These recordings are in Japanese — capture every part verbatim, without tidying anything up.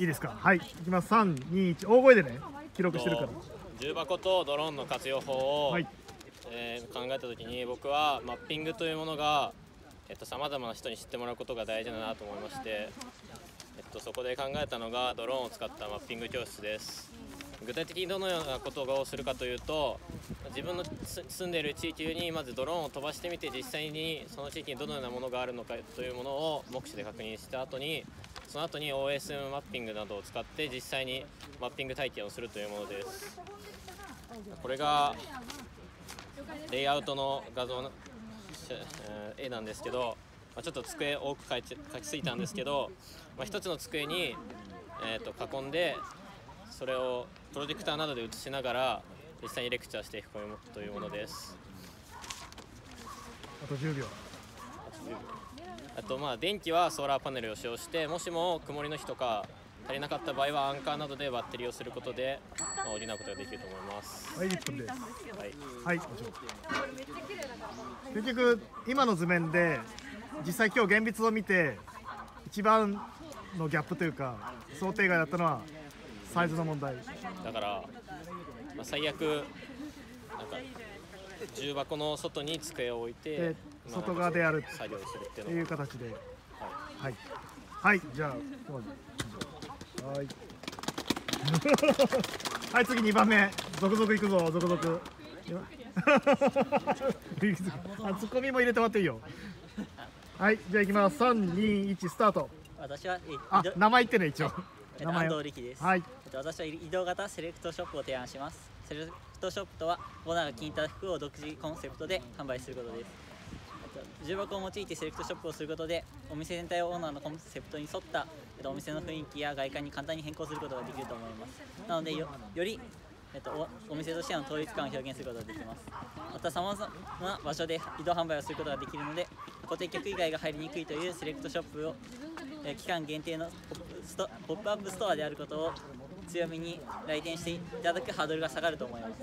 いいですか。はい、いきます。さん、に、いち、大声でね、記録してるから。 重箱とドローンの活用法を、 はい、 えー考えたときに、僕はマッピングというものがさまざまな人に知ってもらうことが大事だなと思いまして、えっと、そこで考えたのがドローンを使ったマッピング教室です。具体的にどのようなことをするかというと、自分の住んでいる地域にまずドローンを飛ばしてみて、実際にその地域にどのようなものがあるのかというものを目視で確認した後に、その後に オーエスエム マッピングなどを使って実際にマッピング体験をするというものです。これがレイアウトの画像の絵なんですけど、ちょっと机多く描きすぎたんですけど、まあ、一つの机に、えー、と囲んで、それをプロジェクターなどで映しながら実際にレクチャーしていくというものです。 あとじゅうびょう。 あと、まあ電気はソーラーパネルを使用して、もしも曇りの日とか足りなかった場合はアンカーなどでバッテリーをすることで、まあ、補うことができると思います。 はい、いっぷんです。はい、はい、もちろん。結局今の図面で実際今日現物を見て一番のギャップというか想定外だったのはサイズの問題だから、まあ、最悪なんか重箱の外に机を置いて外側でやる作業するっていうっていう形で、はい、はい、じゃあはいはい、次にばんめ、続々いくぞ、続々あ、ツッコミも入れてもらっていいよ。はい、じゃあいきます。さん、に、いち、スタート。 私はあ、名前言ってね、一応。 名前安藤力です。 はい。 私は移動型セレクトショップを提案します。セレクトショップとはオーナーが気に入った服を独自コンセプトで販売することです。重箱を用いてセレクトショップをすることで、お店全体をオーナーのコンセプトに沿ったお店の雰囲気や外観に簡単に変更することができると思います。なので よ, よりえっと、お, お店としての統一感を表現することができます。またさまざまな場所で移動販売をすることができるので、固定客以外が入りにくいというセレクトショップを、え期間限定のポップアップストアであることを強みに来店していただくハードルが下がると思います。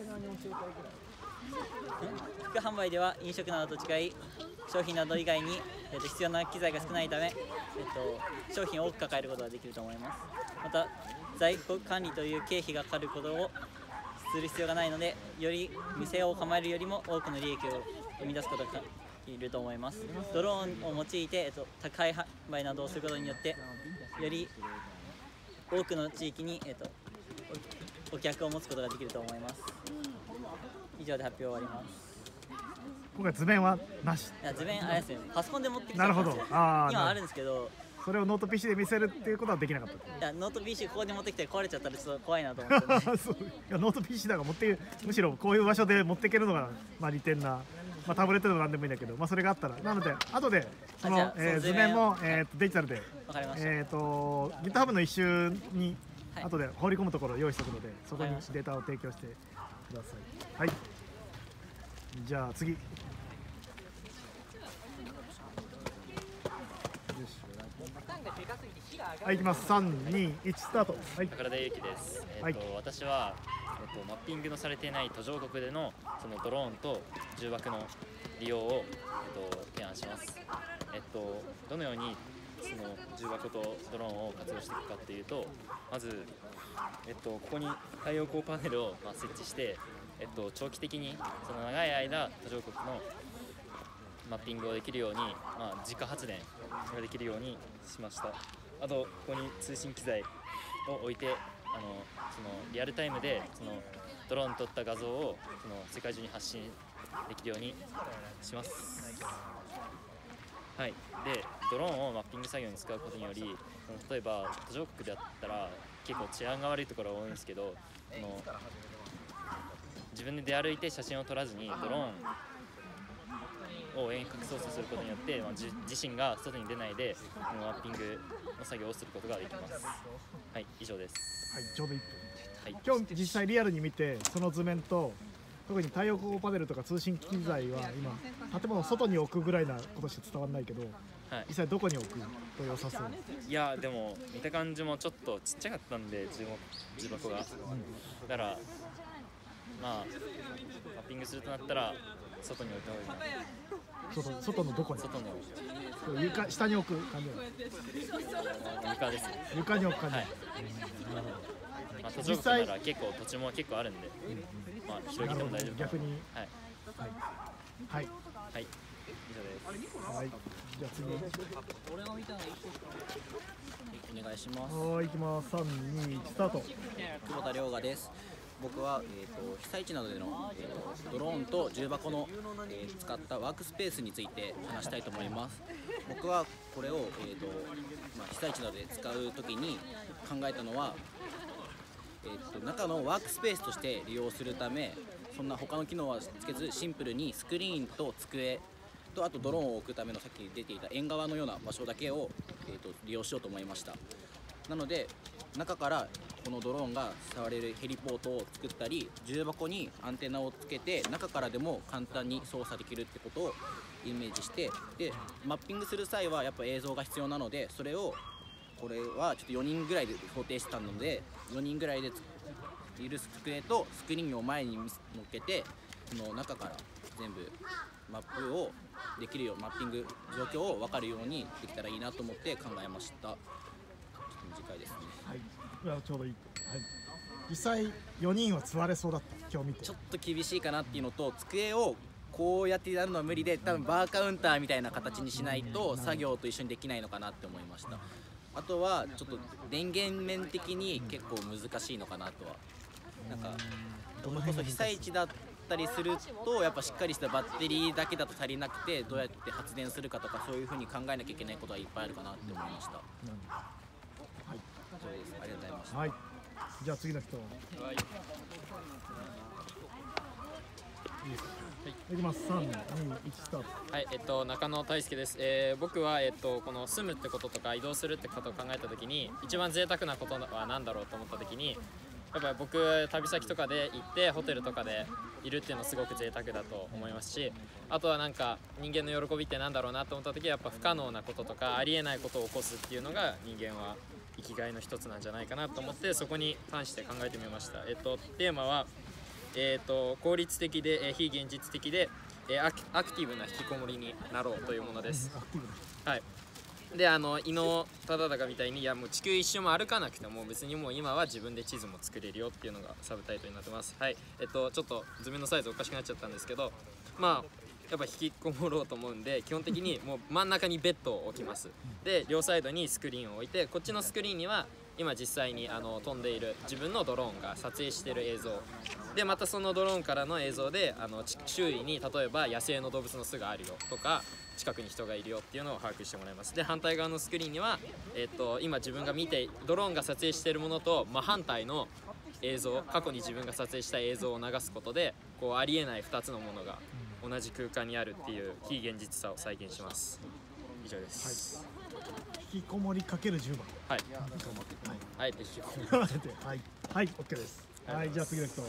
服販売では飲食などと違い、商品など以外に、えっと、必要な機材が少ないため、えっと、商品を多く抱えることができると思います。また在庫管理という経費がかかることをする必要がないので、より店を構えるよりも多くの利益を生み出すことができると思います。ドローンを用いて、えっと、宅配販売などをすることによって、より多くの地域に、えっと、お客を持つことができると思います。以上で発表終わります。 今回図面はなし。 いや、図面あれですね、パソコンで持ってきてなるほど。 あ今あるんですけど、 それをノート ピーシー で見せるっていうことはできなかった。いや、ノート ピーシー ここで持ってきて壊れちゃったらちょっと怖いなと思って、ね、 そう、いやノート ピーシー だから持ってむしろこういう場所で持っていけるのがまあ利点な、まあ、タブレットでもなんでもいいんだけど、まあ、それがあったらなので後でその、えー、図面も、えー、とデジタルでえっと GitHub の一周に後で放り込むところを用意しておくので、そこにデータを提供してください。はい、じゃあ次。はい、いきます。さん、に、いち、スタート。はい。 宝田裕樹です。えっと、はい、私は、えっと、マッピングのされていない途上国でのそのドローンと重箱の利用を、えっと、提案します。えっと、どのようにその重箱とドローンを活用していくかっていうと、まず、えっと、ここに太陽光パネルを、まあ、設置して、えっと、長期的にその長い間途上国のマッピングをできるように、まあ、自家発電ができるようにしました。あとここに通信機材を置いて、あのそのリアルタイムでそのドローン撮った画像をその世界中に発信できるようにします。はい、でドローンをマッピング作業に使うことにより、例えば途上国であったら結構治安が悪いところが多いんですけど、その自分で出歩いて写真を撮らずにドローンを遠隔操作することによって、まあ、自身が外に出ないでマッピングの作業をすることができます。はい、以上です。 はい、ちょうどいっぷん。はい、今日実際リアルに見てその図面と、特に太陽光パネルとか通信機材は今建物の外に置くぐらいなことしか伝わらないけど、はい、実際どこに置くと良さそう？ いやでも見た感じもちょっとちっちゃかったんで、重箱が、うん、だからまあマッピングするとなったら外に置いた方がいいな。 外外のどこに？ 外の床下に置く感じ。 床ですね。 床に置く感じ。 はい。まあ、途上国なら結構土地も結構あるんで、まあ広げても大丈夫かな。 逆に。 はいはいはいはい、以上です。 はい。じゃあ次。 お願いします。 はい、行きます。三二一スタート。 久保田亮雅です。僕は、えー、と被災地などでの、えー、とドローンと重箱の、えー使ったワークスペースについて話したいと思います。僕はこれを、えーとまあ、被災地などで使うときに考えたのは、えー、と中のワークスペースとして利用するため、そんな他の機能はつけずシンプルにスクリーンと机とあとドローンを置くためのさっき出ていた縁側のような場所だけを、えー、と利用しようと思いました。なので中からこのドローンが触れるヘリポートを作ったり、重箱にアンテナをつけて中からでも簡単に操作できるってことをイメージして、でマッピングする際はやっぱ映像が必要なので、それをこれはちょっとよにんぐらいで想定してたので、よにんぐらいでいる机とスクリーンを前に乗っけて、この中から全部マップをできるよう、マッピング状況を分かるようにできたらいいなと思って考えました。ちょっと短いですね。 はい。いやちょうどいい。はい。実際よにんは座れそうだった。今日見て。 ちょっと厳しいかなっていうのと、机をこうやってやるのは無理で、多分バーカウンターみたいな形にしないと作業と一緒にできないのかなって思いました。あとはちょっと電源面的に結構難しいのかなとは。なんかそれこそ被災地だったりするとやっぱしっかりしたバッテリーだけだと足りなくて、どうやって発電するかとかそういう風に考えなきゃいけないことはいっぱいあるかなって思いました。 はい。 そうです。ありがとうございました。 はい。じゃあ次の人。 はい。 いいですか。いきます。三二一スタート。 はい、えっと、中野大輔です。えー僕は、えっと、この住むってこととか移動するってことを考えたときに、一番贅沢なことは何だろうと思ったときに、やっぱり僕、旅先とかで行ってホテルとかでいるっていうのはすごく贅沢だと思いますし、あとはなんか人間の喜びってなんだろうなと思ったときは、やっぱ不可能なこととかありえないことを起こすっていうのが人間は生きがいの一つなんじゃないかなと思って、そこに関して考えてみました。えっと、テーマはえー、と効率的で、えー、非現実的で、えー、アク、アクティブな引きこもりになろうというものです。はい、であの伊能忠敬みたいに、いやもう地球一周も歩かなくても別にもう今は自分で地図も作れるよっていうのがサブタイトルになってます。はい、えっとちょっと図面のサイズおかしくなっちゃったんですけど、まあやっぱ引きこもろうと思うんで、基本的にもう真ん中にベッドを置きます。で両サイドにスクリーンを置いて、こっちのスクリーンには今実際にあの飛んでいる自分のドローンが撮影している映像で、またそのドローンからの映像であの周囲に例えば野生の動物の巣があるよとか近くに人がいるよっていうのを把握してもらいます。で反対側のスクリーンには、えっと、今自分が見てドローンが撮影しているものと真反対の映像、過去に自分が撮影した映像を流すことで、こうありえないふたつのものが同じ空間にあるっていう非現実さを再現します。以上です。 はい、引きこもりかけるじゅうばん。 はい。はい。引きこもり。 はい。はい、オッケーです。はい、じゃあ次の人。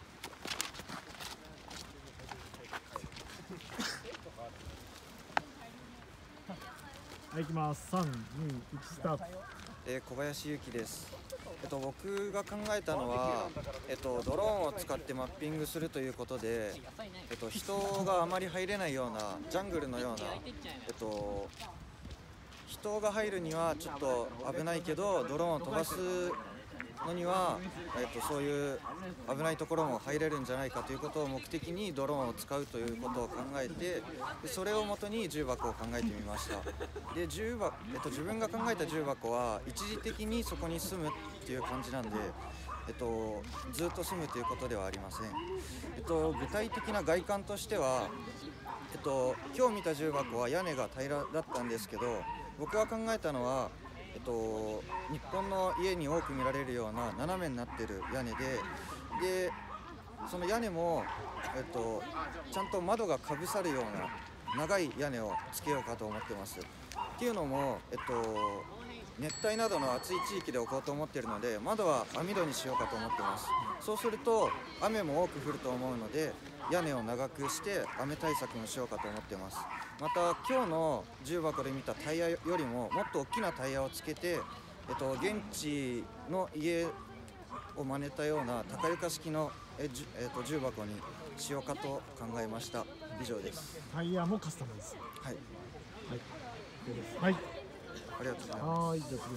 はい、行きます。三二一スタート。 えー、小林由紀です。えっと、僕が考えたのは、えっと、ドローンを使ってマッピングするということで、えっと、人があまり入れないようなジャングルのような、えっと、人が入るにはちょっと危ないけどドローンを飛ばすのには、えっと、そういう危ないところも入れるんじゃないかということを目的にドローンを使うということを考えて、でそれをもとに重箱を考えてみました。で重箱、えっと、自分が考えた重箱は一時的にそこに住むっていう感じなんで、えっと、ずっと住むということではありません。えっと、具体的な外観としては、えっと、今日見た重箱は屋根が平らだったんですけど、僕が考えたのは、えっと、日本の家に多く見られるような斜めになってる屋根で、でその屋根も、えっと、ちゃんと窓がかぶさるような長い屋根をつけようかと思ってます。っていうのも、えっと、熱帯などの暑い地域で置こうと思っているので、窓は網戸にしようかと思ってます。そうすると雨も多く降ると思うので、屋根を長くして雨対策もしようかと思ってます。また今日の重箱で見たタイヤよりももっと大きなタイヤをつけて、えっと、現地の家を真似たような高床式のえじ、えっと、重箱にしようかと考えました。 以上です。 タイヤもカスタマイズ。 はい。 はい。そうです。はい。 ありがとうございます。 はい。じゃあ次の人。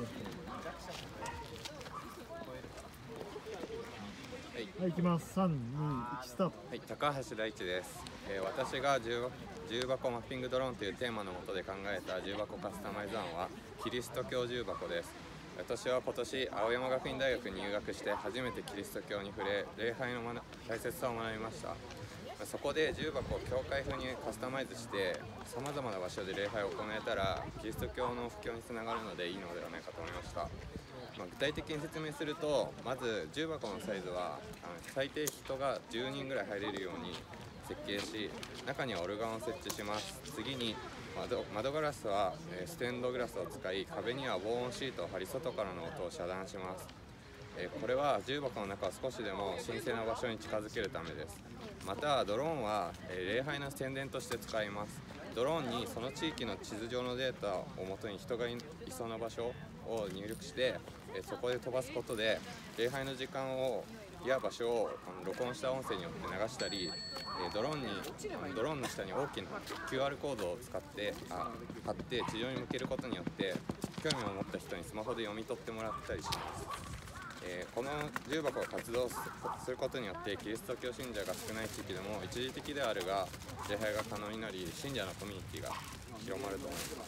はい、行きます。さん、に、いち、スタート。 はい、高橋大地です。えー、私が重重箱マッピングドローンというテーマの下で考えた重箱カスタマイズ案はキリスト教重箱です。私は今年青山学院大学に入学して初めてキリスト教に触れ、礼拝の大切さを学びました。そこで重箱を教会風にカスタマイズしてさまざまな場所で礼拝を行えたらキリスト教の布教につながるのでいいのではないかと思いました。まあ、具体的に説明すると、まず重箱のサイズはあの最低人がじゅうにんぐらい入れるように設計し、中にはオルガンを設置します。次に 窓, 窓ガラスは、えー、ステンドグラスを使い、壁には防音シートを貼り外からの音を遮断します。えー、これは重箱の中を少しでも神聖な場所に近づけるためです。またドローンは、えー、礼拝の宣伝として使います。ドローンにその地域の地図上のデータをもとに人が い, いそうな場所を入力して、えー、そこで飛ばすことで礼拝の時間をや場所をあの録音した音声によって流したり、えー、ドローンにあのドローンの下に大きな キューアール コードを使ってあ貼って地上に向けることによって興味を持った人にスマホで読み取ってもらったりします。えー、この重箱が活動することによってキリスト教信者が少ない地域でも一時的であるが礼拝が可能になり、信者のコミュニティが広まると思います。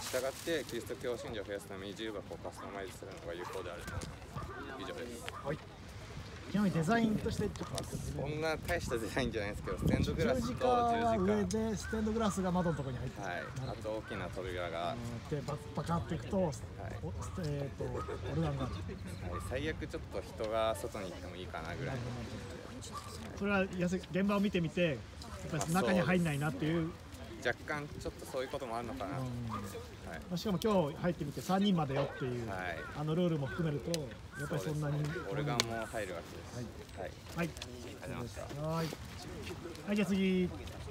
したがってキリスト教信者を増やすために重箱をカスタマイズするのが有効であると思います。以上です。 はい。ちなみにデザインとしてちょっとそんな大したデザインじゃないですけど、ステンドグラスと十字十字架は架、 上でステンドグラスが窓のところに入ってる。 はい、あと大きな扉が、はい、 でババカっていくと、おえー、とオルガンがある。 はい、最悪ちょっと人が外に行ってもいいかなぐらいの。 それはやせ現場を見てみて、やっぱり中に入んないなっていう。 若干ちょっとそういうこともあるのかなと、 はい、しかも今日入ってみてさんにんまでよっていう、はい、あのルールも含めるとやっぱりそんなに、ね、 オルガンも入るわけです。はい、はい、はい、ありがとうございました。 はい、はい、じゃあ次、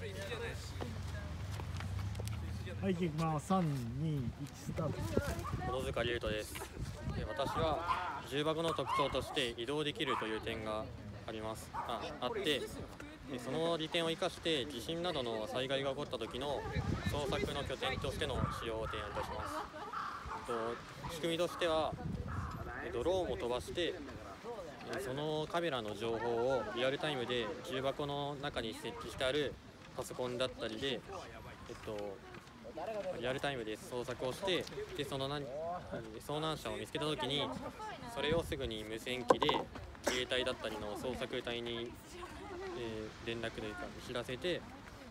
はい、いきます。さん、に、いち、スタート。 小野塚龍斗です。私は重箱の特徴として移動できるという点がありますああってその利点を生かして地震などの災害が起こった時の捜索の拠点としての使用を提案いたします。仕組みとしてはドローンを飛ばしてそのカメラの情報をリアルタイムで重箱の中に設置してあるパソコンだったりで、えっと、リアルタイムで捜索をしてでその何遭難者を見つけた時にそれをすぐに無線機で自衛隊だったりの捜索隊にえー、連絡というか知らせて、え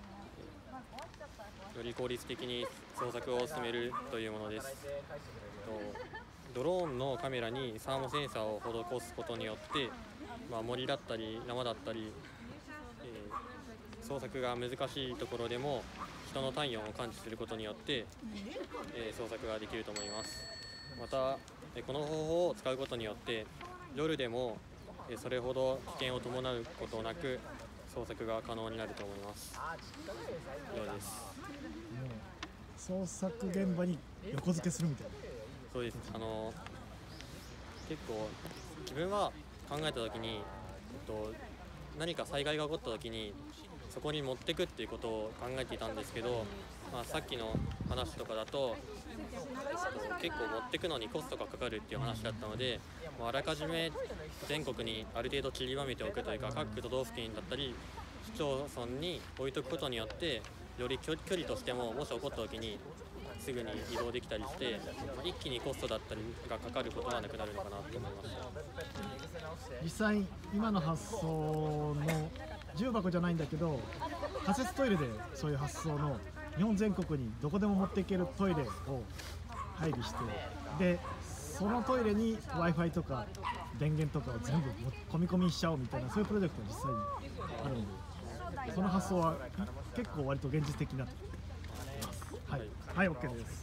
ー、より効率的に捜索を進めるというものです。ドローンのカメラにサーモセンサーを施すことによって、まあ、森だったり山だったり、えー、捜索が難しいところでも人の体温を感知することによって、えー、捜索ができると思います。また、えー、この方法を使うことによって夜でもそれほど危険を伴うことなく捜索が可能になると思います。以上です。 もう捜索現場に横付けするみたいな。 そうです。あの結構自分は考えた時に、えっと、何か災害が起こった時にそこに持ってくっていうことを考えていたんですけど、まあ、さっきの話とかだと、えっと、結構持ってくのにコストがかかるっていう話だったので、まあ、あらかじめ全国にある程度散りばめておくというか各都道府県だったり市町村に置いとくことによってより距離としてももし起こった時にすぐに移動できたりして、まあ、一気にコストだったりがかかることはなくなるのかなと思いました。 実際今の発想の重箱じゃないんだけど仮設トイレでそういう発想の日本全国にどこでも持っていけるトイレを配備してでそのトイレに Wi-Fi とか電源とかを全部込み込みしちゃおうみたいなそういうプロジェクトが実際にあるのでその発想は結構割と現実的になっています。はい、はい、OK です。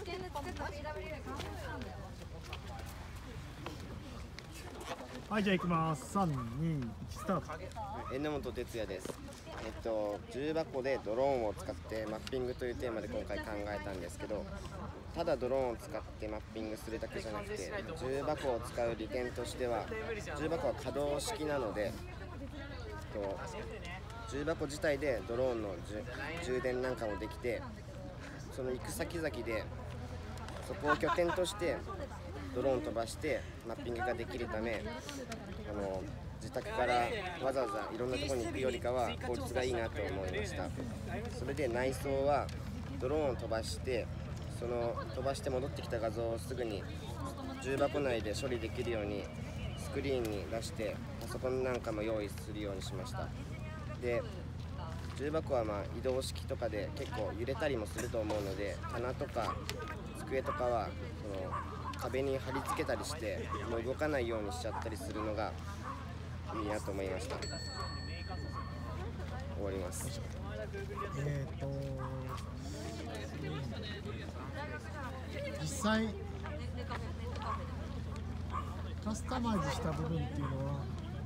はい、じゃあ行きます。さん、に、いち、スタート。 榎本哲也です。えっと、重箱でドローンを使ってマッピングというテーマで今回考えたんですけど、ただドローンを使ってマッピングするだけじゃなくて、重箱を使う利点としては、重箱は可動式なので、えっと、 重箱自体でドローンの充電なんかもできて、その行く先々でそこを拠点としてドローン飛ばしてマッピングができるため、あの自宅からわざわざいろんなところに行くよりかは効率がいいなと思いました。それで内装はドローンを飛ばして、その飛ばして戻ってきた画像をすぐに重箱内で処理できるようにスクリーンに出してパソコンなんかも用意するようにしました。で重箱はまあ移動式とかで結構揺れたりもすると思うので、棚とか机とかはその壁に貼り付けたりしてもう動かないようにしちゃったりするのがいいなと思いました。終わります。 えーと実際カスタマイズした部分っていうのは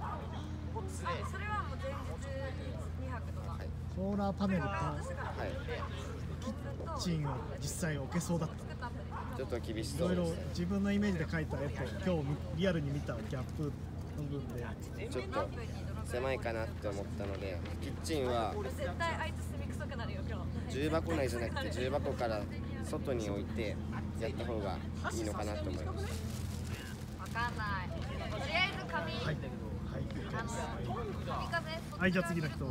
ソーラーパネルとキッチンを実際置けそうだった。 ちょっと厳しいろいろそうですね。 自分のイメージで描いた絵と今日リアルに見たギャップの部分でちょっと狭いかなって思ったので、キッチンは重箱内じゃなくて重箱から外に置いてやった方がいいのかなと思いました。 はい、はい、了解です。はい、じゃあ次の人。はい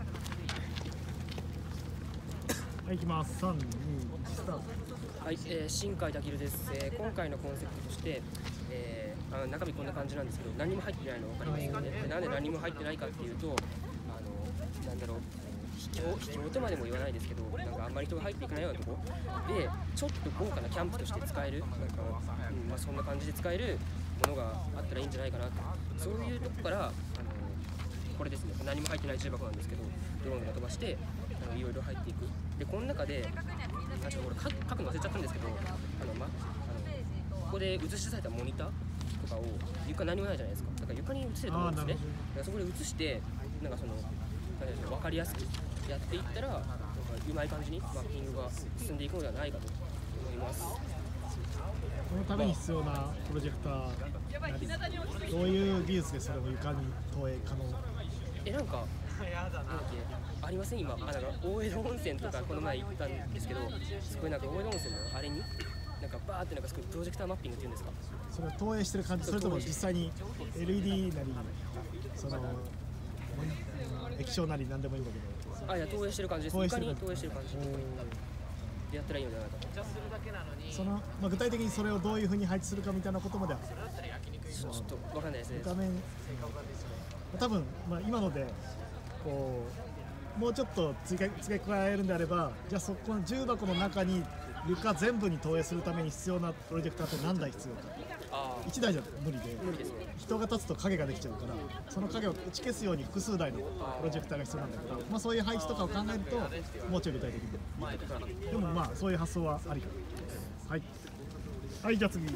、行きます。さん、に、いち、スタート。 はい、えー、新海健です、えー。今回のコンセプトとして、えー、あの中身こんな感じなんですけど、何も入ってないの分かりますかね。なんで何も入ってないかっていうと、あのなんだろう、秘境、秘境とまでも言わないですけど、なんかあんまり人が入っていかないようなところで、ちょっと豪華なキャンプとして使える、なんか、うんまあ、そんな感じで使えるものがあったらいいんじゃないかなと、そういうとこから、あのこれですね、何も入ってない重箱なんですけど、ドローンが飛ばして、あのいろいろ入っていく。で、この中で、あちょっとこれ書くの忘れちゃったんですけど、あの、ま、あのここで映し出されたモニターとかを床何もないじゃないですか。だから床に映せると思うんですね。だからそこで映して、なんかその、なんか分かりやすくやっていったら、なんかうまい感じにマッピングが進んでいくのではないかと思います。 このために必要なプロジェクターなり、どういう技術でそれを床に投影可能？ え、なんか、なんだっけ、ありません今、あ、なんか大江戸温泉とかこの前行ったんですけど、すごいなんか大江戸温泉のあれに、なんかバーってなんかすごいプロジェクターマッピングっていうんですか。 それは投影してる感じ、それとも実際に エルイーディー なり、その液晶なりなんでもいいんだけど。 あ、いや投影してる感じです。床に投影してる感じ。でやったらいいのではないかと。 その、まあ、具体的にそれをどういうふうに配置するかみたいなことまではちょっとわかんないですね。 画面多分、まあ、今のでこうもうちょっと付け付け加えるんであれば、じゃあそこの重箱の中に床全部に投影するために必要なプロジェクターって何台必要か。いちだいじゃ無理で、 無理ですね。 人が立つと影ができちゃうから、その影を打ち消すように複数台のプロジェクターが必要なんだけど、まあ、そういう配置とかを考えるともうちょい具体的に。でもまあそういう発想はありかな。はい、はい、じゃあ次。はい、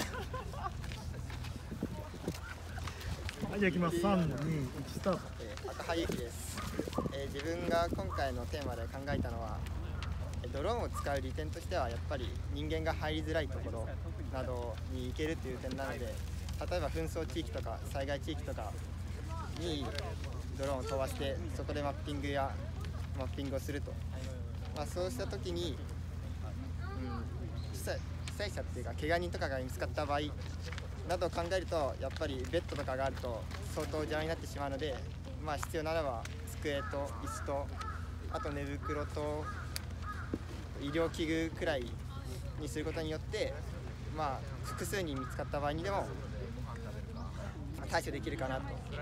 じゃあいきます。さん、に、いち、スタート。 赤羽ゆきです、えー、自分が今回のテーマで考えたのは、ドローンを使う利点としてはやっぱり人間が入りづらいところなどに行けるという点なので、例えば紛争地域とか災害地域とかにドローンを飛ばしてそこでマッピングやマッピングをすると、まあ、そうした時に、うん、被災被災者っていうか怪我人とかが見つかった場合などを考えると、やっぱりベッドとかがあると相当邪魔になってしまうので、まあ、必要ならば机と椅子とあと寝袋と医療器具くらいにすることによって、まあ、複数人見つかった場合にでも対処できるかなと。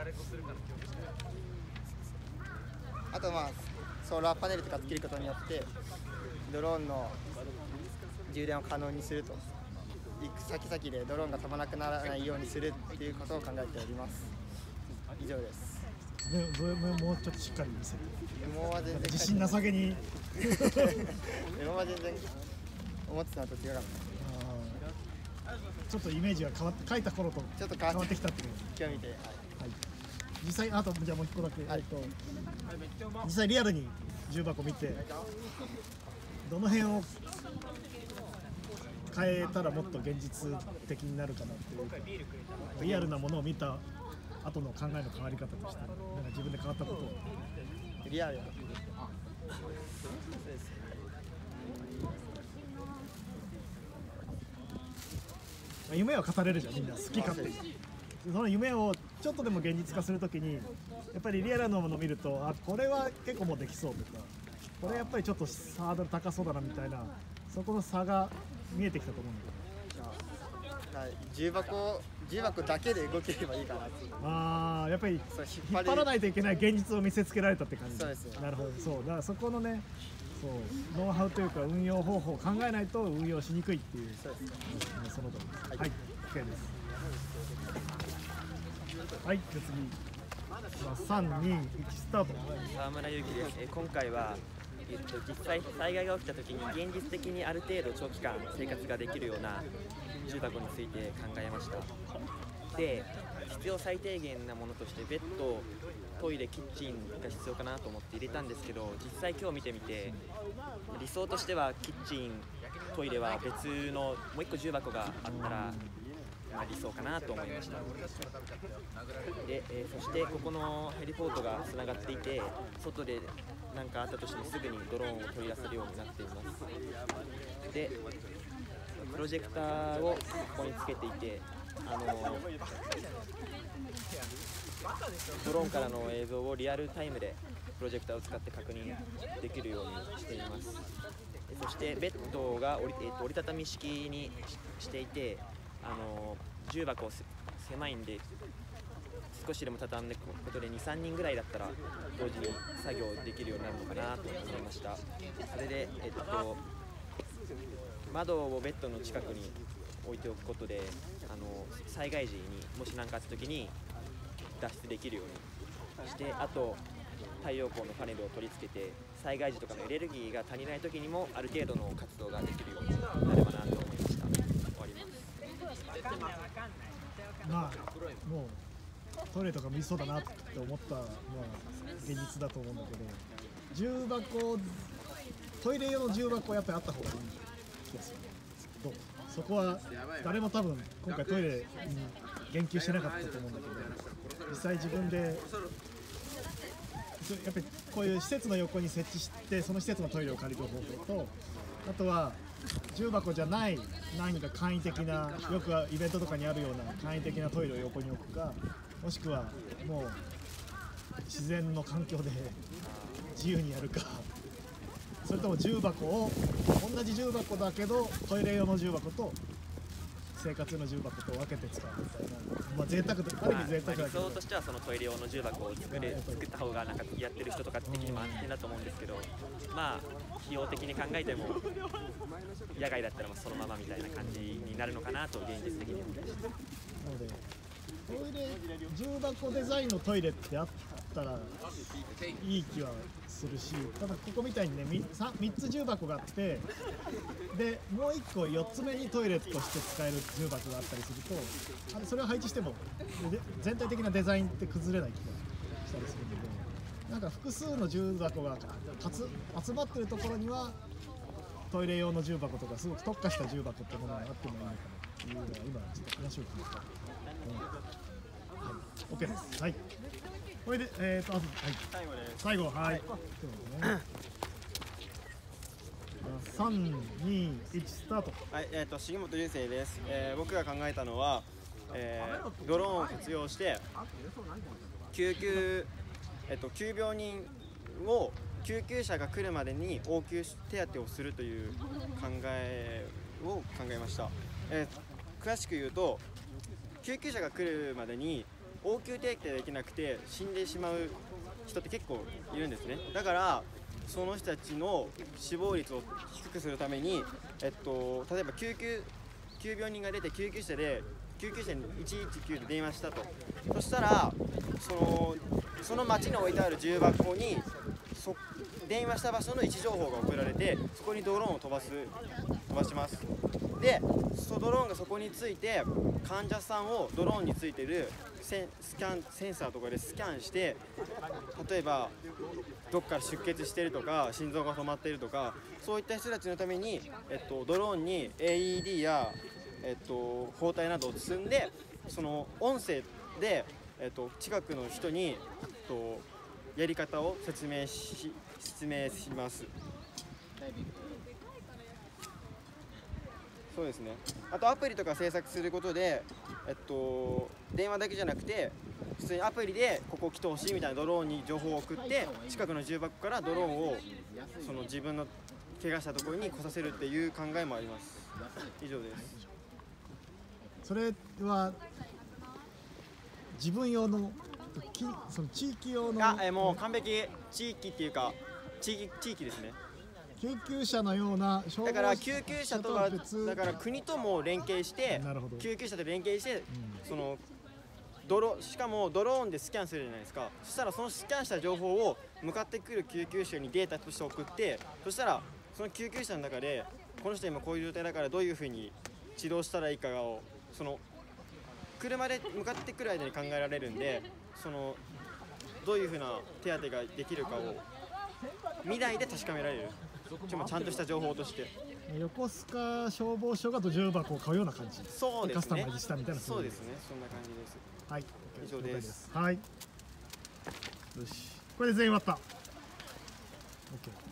あとまあソーラーパネルとかつけることによってドローンの充電を可能にすると、行く先々でドローンが飛ばなくならないようにするっていうことを考えております。以上です。 ね、もうちょっとしっかり見せて。 もうは全然自信なさげに。 今は全然思ってたのと違うかった。 ちょっとイメージが変わって書いた頃とちょっと変わってきたっていう。 今日見て、はい、 実際あとじゃあもう一個だけ、はい、えっと実際リアルに重箱見てどの辺を変えたらもっと現実的になるかなっていうか、リアルなものを見た後の考えの変わり方としてなんか自分で変わったことリアルな夢は語れるじゃん、みんな好き勝手に。その夢をちょっとでも現実化するときにやっぱりリアルなものを見ると、あ、これは結構もうできそうとか、これやっぱりちょっとハードル高そうだなみたいな、そこの差が見えてきたと思うんだけど、 重箱重箱だけで動ければいいかなって。 ああ、やっぱりそう引っ張らないといけない現実を見せつけられたって感じ。 そうですよ。 なるほど、そうだからそこのね、そうノウハウというか運用方法を考えないと運用しにくいっていう。 そうですね。 その通りです。はい、はい、OK です。はい、じゃあ次、さん、に、いちスタート。 沢村優樹です。え今回は、えっと、実際災害が起きた時に現実的にある程度長期間生活ができるような重箱について考えました。で、必要最低限なものとしてベッド、トイレ、キッチンが必要かなと思って入れたんですけど、実際今日見てみて理想としてはキッチン、トイレは別のもう一個重箱があったら、まあ、理想かなと思いました。で、えー、そしてここのヘリポートがつながっていて、外で何かあったとしてもすぐにドローンを取り出せるようになっています。で、プロジェクターをここにつけていて、あのー、ドローンからの映像をリアルタイムでプロジェクターを使って確認できるようにしています。そしてベッドが折り、えー、と折りたたみ式にしていて、あのー、重箱狭いんで少しでも畳んでいくことでに、さんにんぐらいだったら同時に作業できるようになるのかなと思いました。それで、えっと、窓をベッドの近くに置いておくことで、あの災害時にもし何かあった時に脱出できるようにして、あと太陽光のパネルを取り付けて災害時とかのエネルギーが足りない時にもある程度の活動ができるようになればなと思いました。終わります。 まあもうトイレとかもいそうだなって思ったのは現実だと思うんだけど、重箱、トイレ用の重箱はやっぱりあった方がいい気がする。どう？そこは誰も多分今回トイレに言及してなかったと思うんだけど、実際自分でやっぱりこういう施設の横に設置してその施設のトイレを借りる方法と、あとは重箱じゃない何か簡易的な、よくイベントとかにあるような簡易的なトイレを横に置くか、もしくはもう自然の環境で自由にやるか、それとも重箱を同じ重箱だけどトイレ用の重箱と生活用の重箱と分けて使うみたいな、まあ贅沢である意味贅沢だけど、 まあ、理想としてはそのトイレ用の重箱を作れ作った方がなんかやってる人とか的にも安全だと思うんですけど、まあ費用的に考えても野外だったらまあそのままみたいな感じになるのかなと現実的に思いました。 なのでトイレ重箱デザインのトイレってあったらいい気はするし、ただここみたいにね 3, 3つ重箱があって、でもういっこよっつめにトイレとして使える重箱があったりすると、あれそれを配置しても全体的なデザインって崩れない気がしたりするので、なんか複数の重箱がかつ集まってるところにはトイレ用の重箱とかすごく特化した重箱ってものがあってもいいのかなっていうのは今ちょっと話を聞いた。うん、OK です。はい。これで、えーと、あと、はい。最後です。最後、はい。さん、に、いち、スタート。 はい、えっ、ー、と、重本流星です。えー、僕が考えたのは、えー、ドローンを活用して、救急、えっ、ー、と、急病人を救急車が来るまでに応急手当をするという考えを考えました。えー、詳しく言うと、救急車が来るまでに応急手当できなくて死んでしまう人って結構いるんですね。だからその人たちの死亡率を低くするために、えっと、例えば救急急病人が出て救急車で救急車にいちいちきゅうで電話したと。そしたらそのその町に置いてある重箱にそ電話した場所の位置情報が送られて、そこにドローンを飛ばす飛ばします。で、そのドローンがそこについて患者さんをドローンについてるセン、スキャンセンサーとかでスキャンして、例えばどっから出血してるとか心臓が止まっているとか、そういった人たちのために、えっと、ドローンに エーイーディー や、えっと、包帯などを積んで、その音声で、えっと、近くの人に、えっと、 やり方を説明し説明します。そうですね。あとアプリとか制作することで、えっと、電話だけじゃなくて普通にアプリでここ来てほしいみたいなドローンに情報を送って近くの重箱からドローンをその自分の怪我したところに来させるっていう考えもあります。以上です。 それは自分用のきその地域用のあえもう完璧地域っていうか地域地域ですね。 救急車のような消防だから救急車とはだから国とも連携して救急車と連携して、うん、そのドロしかもドローンでスキャンするじゃないですか。そしたらそのスキャンした情報を向かってくる救急車にデータとして送って、そしたらその救急車の中でこの人今こういう状態だからどういうふうに治療したらいいかをその車で向かってくる間に考えられるんで、そのどういうふうな手当てができるかを未来で確かめられる。ちゃんとした情報として横須賀消防署が重箱を買うような感じ。 そうですね。 カスタマイズしたみたいな。 そうですね。そんな感じです。 はい。 以上です。 はい。よし。これで全員終わった。オッケー。